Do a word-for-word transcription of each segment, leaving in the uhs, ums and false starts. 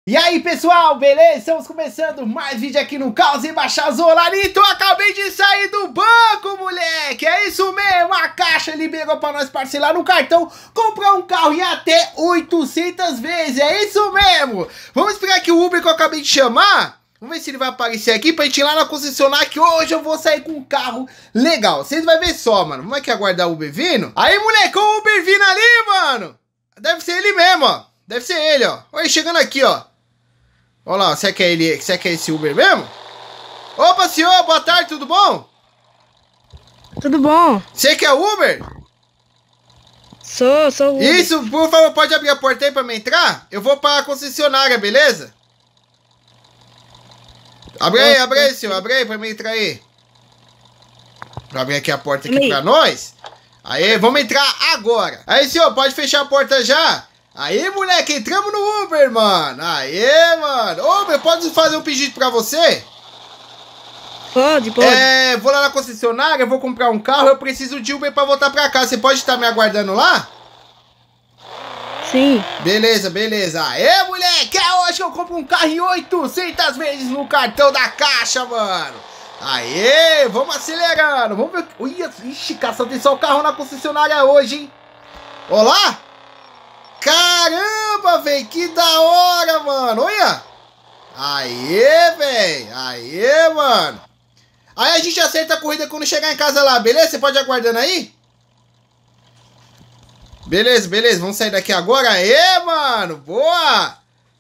E aí pessoal, beleza? Estamos começando mais vídeo aqui no Caos Embaixada Zolarito. Eu acabei de sair do banco, moleque. É isso mesmo, a Caixa liberou pra nós parcelar no cartão, comprar um carro em até oitocentas vezes. É isso mesmo. Vamos esperar aqui o Uber que eu acabei de chamar. Vamos ver se ele vai aparecer aqui pra gente ir lá na concessionária, que hoje eu vou sair com um carro legal. Vocês vão ver só, mano. Vamos aqui aguardar o Uber vindo. Aí, moleque, o Uber vindo ali, mano. Deve ser ele mesmo, ó. Deve ser ele, ó. Olha ele chegando aqui, ó. Olha lá, será que é ele? Será que é esse Uber mesmo? Opa, senhor, boa tarde, tudo bom? Tudo bom? Você que é o Uber? Sou, sou o Uber. Isso, por favor, pode abrir a porta aí pra mim entrar? Eu vou pra concessionária, beleza? Abre aí, abre aí, senhor, abre aí pra mim entrar aí. Pra abrir aqui a porta aqui pra nós. Aí, vamos entrar agora. Aí, senhor, pode fechar a porta já? Aí, moleque, entramos no Uber, mano. Aí, mano. Uber, pode fazer um pedido pra você? Pode, pode. É, vou lá na concessionária, vou comprar um carro, eu preciso de Uber pra voltar pra casa. Você pode estar me aguardando lá? Sim. Beleza, beleza. Aê, moleque, é hoje que eu compro um carro em oitocentas vezes no cartão da Caixa, mano. Aê, vamos acelerando. Vamos ver. Ui, ixi, cara, só tem só o carro na concessionária hoje, hein? Olá? Caramba, velho, que da hora, mano. Olha. Aê, velho. Aê, mano. Aí a gente acerta a corrida quando chegar em casa lá, beleza? Você pode ir aguardando aí? Beleza, beleza. Vamos sair daqui agora. Aê, mano. Boa.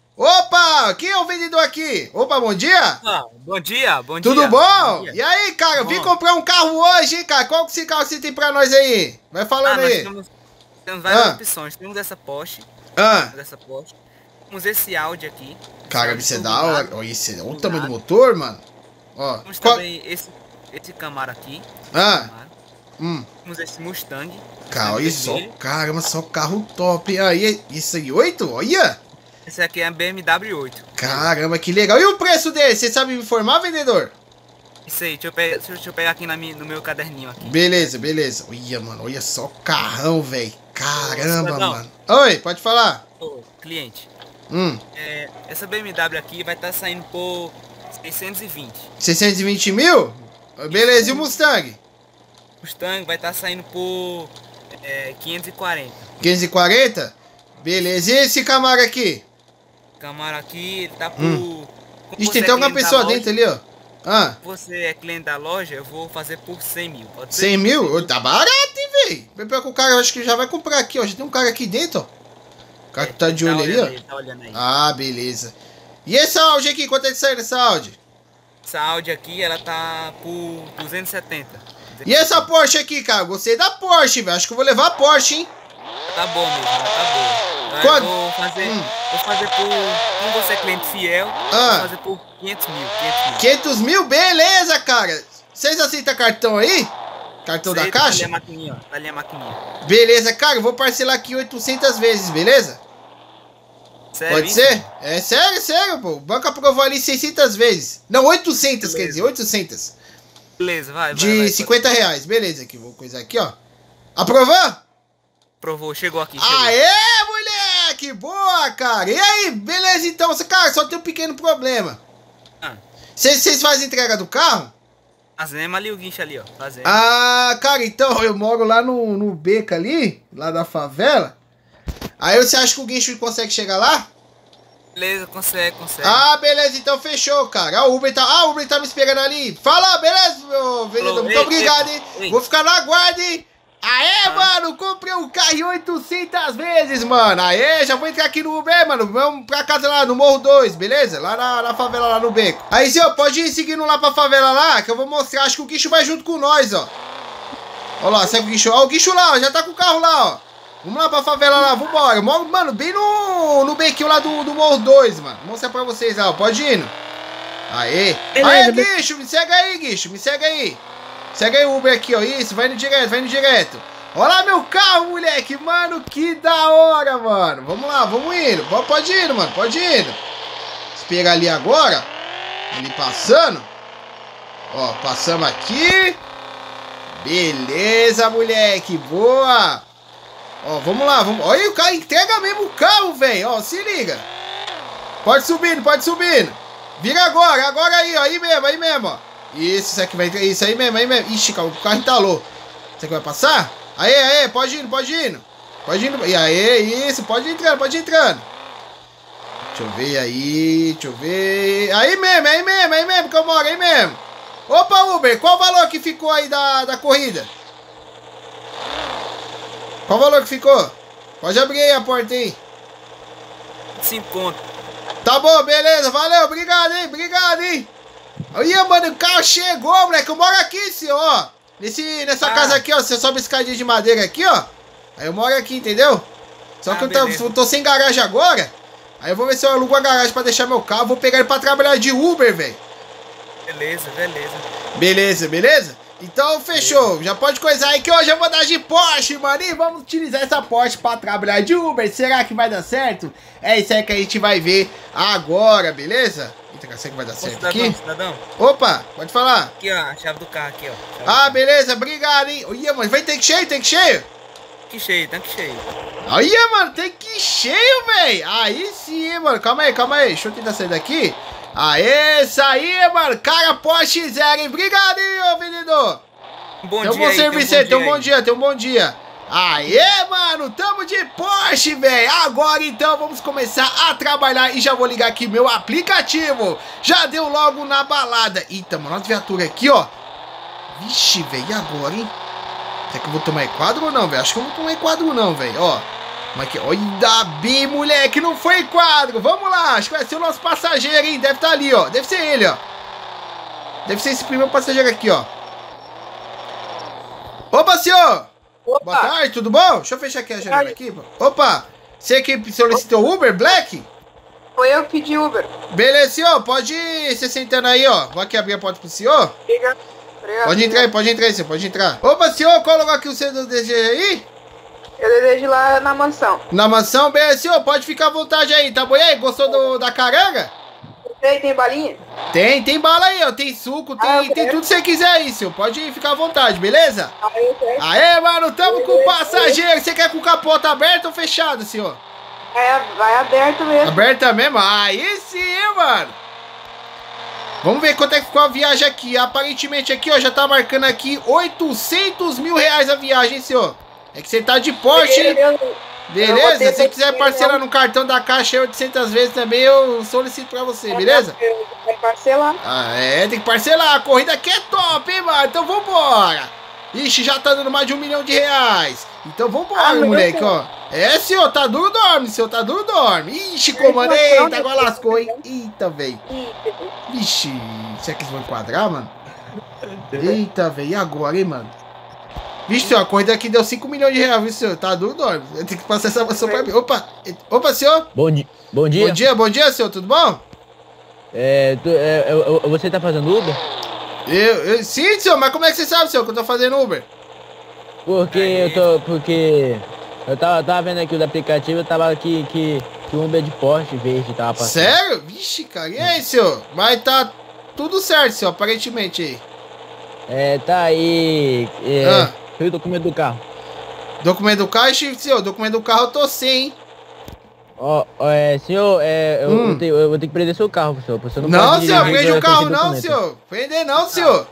Opa, quem é o vendedor aqui? Opa, bom dia. Ah, bom dia, bom Tudo dia. bom? Bom dia. E aí, cara, eu vim Bom. comprar um carro hoje, hein, cara. Qual que esse carro que você tem pra nós aí? Vai falando Ah, nós aí. temos, temos várias Ah. opções. Temos essa Porsche, Ah, temos essa Porsche. Temos esse Audi aqui. cara, Esse isso é Audi da hora. turbinado, Olha, esse, olha o turbinado. tamanho do motor, mano. Ó. Temos Qual... também esse, esse Camaro aqui. Ah, Camaro. hum. Temos esse Mustang. Cara, Mustang olha só, vermelho. caramba, só carro top. Aí, isso aí, oito? Olha. Esse aqui é a B M W oito. Caramba, que legal. E o preço dele? Você sabe me informar, vendedor? Isso aí, deixa eu pegar, deixa eu pegar aqui na minha, no meu caderninho aqui. Beleza, beleza. Olha, mano, olha só o carrão, velho. Caramba, cidadão. mano. Oi, pode falar. Ô, cliente, Hum, é, essa B M W aqui vai estar saindo por seiscentos e vinte. seiscentos e vinte mil? Beleza, e o Mustang? Mustang vai estar saindo por é, quinhentos e quarenta. quinhentos e quarenta? Beleza, e esse Camaro aqui? Camaro aqui, ele tá por... Hum. como Ixi, você tem é até uma cliente da pessoa loja- dentro ali, ó. Ah, Você é cliente da loja, eu vou fazer por cem mil. Pode ser? cem mil? Ô, tá barato, hein, velho? Pior que o cara, eu acho que já vai comprar aqui, ó. Já tem um cara aqui dentro, ó. O cara que tá de Tá olho ali, olhando ó. aí, tá olhando aí. Ah, beleza. E esse Audi aqui, quanto é que sai nessa Audi? Essa Audi aqui, ela tá por duzentos e setenta. E essa Porsche aqui, cara? Gostei da Porsche, velho. Acho que eu vou levar a Porsche, hein? Tá bom mesmo, ela tá boa. Eu Quanto? vou fazer, Hum. vou fazer por... Como você é cliente fiel, Ah. vou fazer por quinhentos mil, quinhentos mil. quinhentos mil? Beleza, cara. Vocês aceitam cartão aí? Cartão da Aceita, tá ali Caixa? a maquininha, ó, tá ali a maquininha. Beleza, cara. Eu vou parcelar aqui oitocentas vezes, beleza? Sério Pode isso? ser? É sério, sério, pô. O banco aprovou ali seiscentas vezes. Não, oitocentas, quer Beleza. dizer, oitocentas. Beleza, vai, vai, De vai. cinquenta reais. Beleza, aqui. Vou coisar aqui, ó. Aprovou? Provou, chegou aqui, chegou. Aê, moleque! Boa, cara! E aí, beleza então? Cara, só tem um pequeno problema. Ah, Vocês fazem entrega do carro? fazemos ali o guincho ali, ó. Fazemos. Ah, cara, então eu moro lá no, no beco ali, lá da favela. Aí você acha que o guincho consegue chegar lá? Beleza, consegue, consegue. Ah, beleza, então fechou, cara. Ah, o Uber tá, ah, o Uber tá me esperando ali. Fala, beleza, meu vendedor? Falou, Muito ei, obrigado, ei, hein? ei. Vou ficar na guarda, hein? Aê, Ah. mano, comprei um carro em oitocentas vezes, mano. Aê, já vou entrar aqui no Uber, mano. Vamos pra casa lá, no Morro dois, beleza? Lá na, na favela, lá no beco. Aí, senhor, pode ir seguindo lá pra favela lá, que eu vou mostrar. Acho que o guincho vai junto com nós, ó. Olha lá, segue o guincho. Ó, o guincho lá, ó, já tá com o carro lá, ó. Vamos lá pra favela lá, vambora. Eu moro, mano, bem no, no bequinho lá do, do Morro dois, mano. Vou mostrar pra vocês lá, ó. Pode ir indo. Aê. Beleza, Aê, be- guincho, me segue aí, guincho, me segue aí. Segue aí o Uber aqui, ó. Isso, vai indo direto, vai indo direto. Olha lá meu carro, moleque. Mano, que da hora, mano. Vamos lá, vamos indo. Pode- Pode ir indo, mano, pode ir indo. Espera ali agora. Ele passando. Ó, passamos aqui. Beleza, moleque. Boa. Ó, vamos lá, vamos. Olha, o cara entrega mesmo o carro, velho. Ó, se liga. Pode subindo, pode subindo. Vira agora, agora aí, ó. Aí mesmo, aí mesmo, ó. Isso, isso aqui vai... Isso aí mesmo, aí mesmo. Ixi, o carro entalou. Isso aqui vai passar? Aê, aê, pode ir, pode ir. Pode ir. E aê, isso, pode ir entrando, pode ir entrando. Deixa eu ver aí, deixa eu ver. Aí mesmo, aí mesmo, aí mesmo que eu moro, aí mesmo. Opa, Uber, qual o valor que ficou aí da, da corrida? Qual o valor que ficou? Pode abrir aí a porta aí. Cinco conto. Tá bom, beleza, valeu, obrigado, hein, obrigado, hein. Olha, mano, o carro chegou, moleque, eu moro aqui, senhor, ó. Nesse, nessa ah. casa aqui, ó, você sobe escadinha de madeira aqui, ó. Aí eu moro aqui, entendeu? Só ah, que eu tô, eu tô sem garagem agora. Aí eu vou ver se eu alugo a garagem pra deixar meu carro. Vou pegar ele pra trabalhar de Uber, velho. Beleza, beleza. Beleza, beleza? Então, fechou. Beleza. Já pode coisar aí que hoje eu vou dar de Porsche, mano. E vamos utilizar essa Porsche pra trabalhar de Uber. Será que vai dar certo? É isso aí que a gente vai ver agora, beleza? Eita, será que vai dar certo cidadão, aqui? Cidadão. Opa, pode falar. Aqui, ó, a chave do carro aqui, ó. Ah, beleza, obrigado, hein. Olha, mano, vai tanque cheio, tanque cheio? Tanque cheio, tanque cheio. Olha, mano, tanque cheio, velho. Aí sim, mano. Calma aí, calma aí. Deixa eu tentar sair daqui. Aê, isso aí, mano. Cara, Porsche zero, hein? Obrigado, hein, ô vendedor. Um bom tem um dia bom aí, serviço aí, tem um bom dia, tem um bom dia. Aê, mano, tamo de Porsche, velho. Agora, então, vamos começar a trabalhar. E já vou ligar aqui meu aplicativo. Já deu logo na balada. Eita, mano, olha a viatura aqui, ó. Vixe, velho, e agora, hein? Será que eu vou tomar quadro ou não, velho? Acho que eu não vou tomar quadro não, velho. Ó. Mas aqui, olha, ainda bem, moleque, não foi quadro. Vamos lá, acho que vai ser o nosso passageiro, hein? Deve estar ali, ó. Deve ser ele, ó. Deve ser esse primeiro passageiro aqui, ó. Opa, senhor! Opa. Boa tarde, tudo bom? Deixa eu fechar aqui a janela aqui. Opa! Você que solicitou Uber, Black? Foi eu que pedi Uber. Beleza, senhor. Pode ir se sentando aí, ó. Vou aqui abrir a porta pro senhor. Obrigado. Pode entrar aí, pode entrar aí, senhor. Pode entrar. Opa, senhor, qual lugar que o senhor deseja aí? Eu desejo ir lá na mansão. Na mansão? Beleza, senhor. Pode ficar à vontade aí, tá bom? E aí, gostou do, da caranga? Tem, tem balinha? Tem, tem bala aí, ó. Tem suco, tem, ah, tem tudo que você quiser aí, senhor. Pode ficar à vontade, beleza? Ah, eu quero. Aê, mano, tamo com o passageiro. Você quer com o capota aberto ou fechado, senhor? É, vai aberto mesmo. Aberta mesmo? Aí sim, mano. Vamos ver quanto é que ficou a viagem aqui. Aparentemente aqui, ó, já tá marcando aqui oitocentos mil reais a viagem, senhor. É que você tá de Porsche, hein? Beleza? Se você quiser parcelar no cartão da Caixa oitocentas vezes também, eu solicito pra você, beleza? Tem que parcelar. Ah, é, tem que parcelar. A corrida aqui é top, hein, mano? Então vambora. Ixi, já tá dando mais de um milhão de reais. Então vambora, ah, moleque, ó. É, senhor, tá duro, dorme, senhor, tá duro, dorme. Ixi, comando, eita, agora lascou, hein? Eita, velho. Vixe, será que eles vão enquadrar, mano? Eita, velho, e agora, hein, mano? Vixe, senhor, a corrida aqui deu cinco milhões de reais, viu, senhor? Tá duro, dorme. Eu tenho que passar essa moção pra mim. Opa, opa, senhor. Bom, di bom dia. Bom dia, bom dia, senhor, tudo bom? É, tu, é eu, eu, você tá fazendo Uber? Eu, eu, sim, senhor, mas como é que você sabe, senhor, que eu tô fazendo Uber? Porque eu tô, porque eu tava, tava vendo aqui o aplicativo, eu tava aqui que, que o Uber de Porsche verde tava passando. Sério? Vixe, cara, e aí, senhor? Mas tá tudo certo, senhor, aparentemente aí. É, tá aí, é, ah. foi o documento do carro. Documento do carro, senhor, documento do carro eu tô sem, hein? Ó, oh, é, senhor, é, eu, hum. eu, tenho, eu vou ter que prender seu carro, senhor. Você não, não pode senhor, prende o carro não, senhor. Prender não, senhor.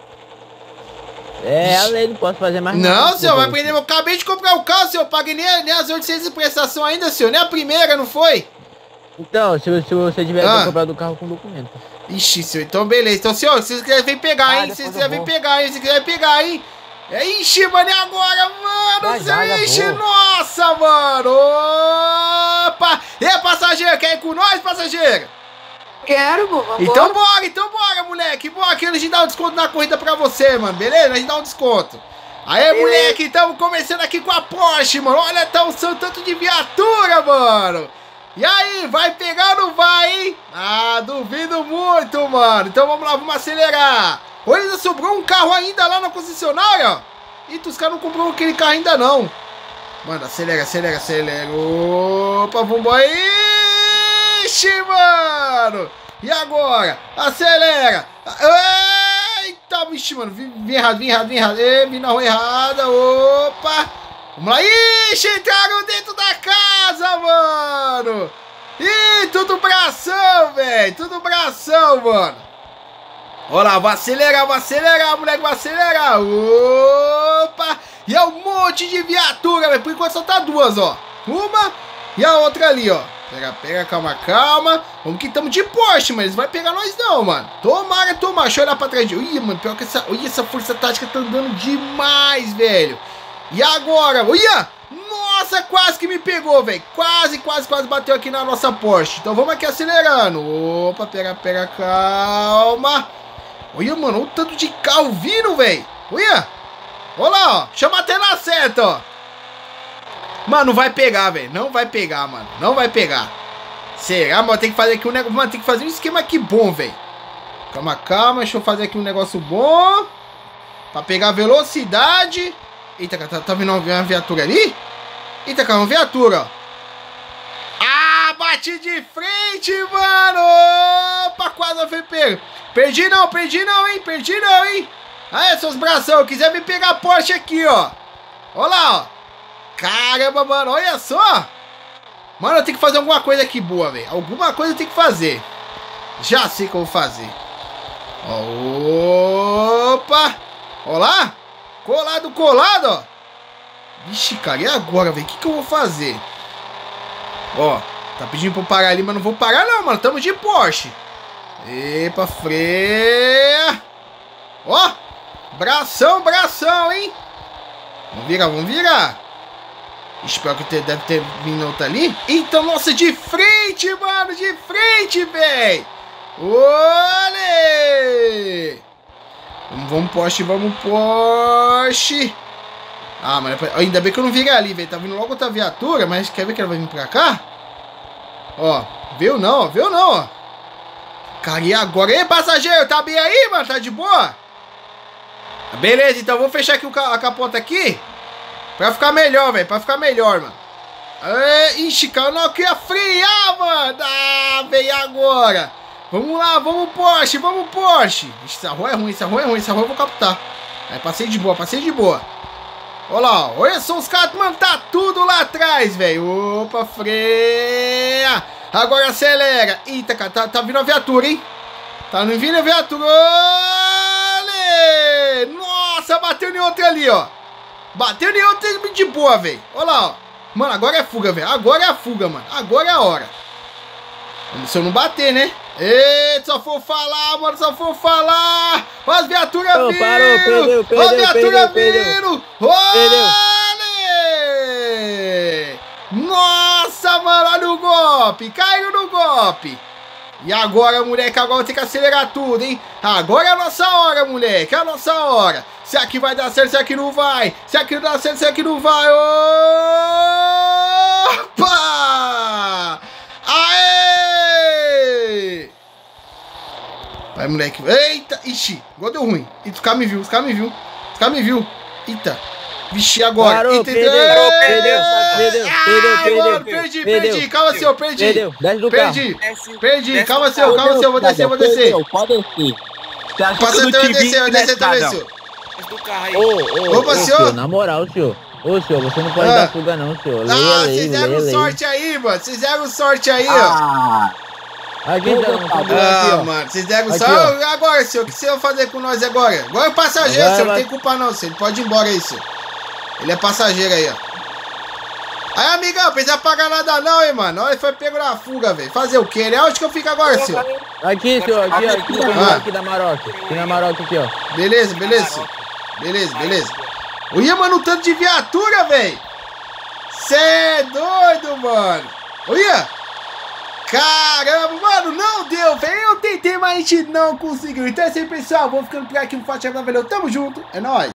É, a lei, não posso fazer mais não, nada. Não, senhor, vai prender. Eu acabei de comprar o carro, senhor. Paguei nem, nem as oitocentas de prestação ainda, senhor. Nem a primeira, não foi? Então, se, se você tiver ah. comprado o carro com documento. Ixi, senhor, então beleza. Então, senhor, se você quiser vir pegar, ah, hein? Se você quiser vir pegar, hein? Se quiser pegar, hein? É, ixi, mano, e agora, mano? Já, já, ixi, nossa, mano! Opa! E aí, passageiro, quer ir com nós, passageiro? Quero, pô, vambora. Então bora, então bora, moleque. Bora que a gente dá um desconto na corrida pra você, mano, beleza? A gente dá um desconto. Aê, beleza. Moleque, estamos começando aqui com a Porsche, mano. Olha, tá um tanto de viatura, mano. E aí, vai pegar ou não vai, hein? Ah, duvido muito, mano. Então vamos lá, vamos acelerar. Olha, ainda sobrou um carro ainda lá na concessionária, ó. Eita, os caras não compraram aquele carro ainda, não. Mano, acelera, acelera, acelera. Opa, vambora. Ixi, mano. E agora? Acelera. Eita, bicho, mano. Vim, vim errado, vim errado, vim errado. Ei, vim na rua errada. Opa. Vamos lá. Ixi, entraram dentro da casa, mano. Ih, tudo bração, velho. Tudo bração, mano. Olha lá, vou acelerar, vou acelerar, moleque, vou acelerar. Opa! E é um monte de viatura, velho. Por enquanto só tá duas, ó. Uma e a outra ali, ó. Pega, pega, calma, calma. Vamos que estamos de Porsche, mas eles não vai pegar nós não, mano. Tomara, tomara. Deixa eu olhar pra trás. Ih, mano, pior que essa... Olha, essa força tática tá andando demais, velho. E agora? Olha! Nossa, quase que me pegou, velho. Quase, quase, quase bateu aqui na nossa Porsche. Então vamos aqui acelerando. Opa, pega, pega, calma. Olha, mano, o tanto de carro vindo, velho. Olha. Olha lá, ó. Chama até na seta, ó. Mano, não vai pegar, velho. Não vai pegar, mano. Não vai pegar. Será, mano? Tem que fazer aqui um negócio. Mano, tem que fazer um esquema aqui bom, velho. Calma, calma. Deixa eu fazer aqui um negócio bom. Pra pegar velocidade. Eita, cara, tá, tá vendo uma viatura ali? Eita, cara, uma viatura, ó. Ah, bati de frente, mano. Opa, quase foi pego. Perdi não, perdi não, hein? Perdi não, hein? Aí, seus bração, quiser me pegar a Porsche aqui, ó. Olha lá, ó. Caramba, mano, olha só. Mano, eu tenho que fazer alguma coisa aqui boa, velho. Alguma coisa eu tenho que fazer. Já sei o que eu vou fazer. Opa. Olha lá. Colado, colado, ó. Vixe, cara, e agora, velho? O que que eu vou fazer? Ó, tá pedindo pra eu parar ali, mas não vou parar não, mano. Tamo de Porsche. Epa, freia. Ó, bração, bração, hein? Vamos virar, vamos virar. Espero que deve ter vindo outra ali. Então, nossa, de frente, mano. De frente, velho. Olê. Vamos, vamos, Porsche, vamos, Porsche. Ah, mas ainda bem que eu não virei ali, velho. Tá vindo logo outra viatura, mas quer ver que ela vai vir pra cá? Ó, viu não, ó, viu não, ó. Cara, e agora? Ei, passageiro, tá bem aí, mano? Tá de boa? Beleza, então vou fechar aqui a capota aqui. Pra ficar melhor, velho. Pra ficar melhor, mano. É, ixi, cara, eu não queria frear, mano. Ah, velho, agora. Vamos lá, vamos Porsche, vamos Porsche. Ixi, essa rua é ruim, essa rua é ruim, essa rua eu vou captar. Aí, passei de boa, passei de boa. Olha lá, ó. Olha só os caras, mano, tá tudo lá atrás, velho. Opa, freia. Agora acelera. Eita, cara, tá, tá vindo a viatura, hein? Tá vindo a viatura. Olê! Nossa, bateu em outra ali, ó. Bateu em outra de boa, velho. Olha lá, ó. Mano, agora é fuga, velho. Agora é a fuga, mano. Agora é a hora. Se eu não bater, né? Eita, só for falar, mano, só for falar. Olha as viaturas Oh, vindo. parou, perdeu, perdeu, Olha as viaturas perdeu, vindo. Perdeu. Olê! Nossa, mano, olha o golpe. Caiu no golpe. E agora, moleque, agora tem que acelerar tudo, hein? Agora é a nossa hora, moleque. É a nossa hora. Se aqui vai dar certo, se aqui não vai. Se aqui não dá certo, se aqui não vai. Opa! Aê! Vai, moleque. Eita, ixi. Agora deu ruim. E os caras me viu, os caras me viu. Os caras me viu. Eita. Vixe, agora. Parou, Entendeu? perdeu, perdeu, perdeu, perdeu, Ai, perdeu, mano, perdi, perdeu. perdi. Calma, seu, perdi. Perdeu, desce do Perdi. Desce, Perdi. desce Calma, do seu, carro. calma, seu. Vou descer, vou descer. Perdeu, pode descer. Você acha Passa que então, eu eu não te vi descer, eu descer, nessa, eu não? descer. Desce do carro aí. Ô, ô, Opa, ô, senhor. na moral, senhor. Ô, senhor, você não pode Ah. dar fuga não, senhor. Leia, Ah, leia, vocês deram leia, leia. sorte aí, mano. Vocês deram sorte aí, ó. Ah, Aqui, então, Ô, tá bom, Ah, aqui, ó. mano, vocês deram Aqui, sorte. Agora, senhor, o que você vai fazer com nós agora? Agora é o passageiro, Agora senhor. Não vai- tem culpa não, senhor. Ele pode ir embora aí, senhor. Ele é passageiro aí, ó. Aí, amigão, precisa pagar nada não, hein, mano. Olha, ele foi pego na fuga, velho. Fazer o quê? Ele é onde que eu fico agora, senhor? Aqui, senhor, aqui, ó, aqui, Ah. aqui da Maroc. Aqui na Maroc, aqui, ó. Beleza, beleza, senhor. Beleza, beleza. Olha, mano, o tanto de viatura, velho. Cê é doido, mano. Olha. Caramba, mano, não deu, velho. Eu tentei, mas a gente não conseguiu. Então é isso aí, pessoal. Vou ficando por aqui. Um forte abraço, valeu. Tamo junto. É nóis.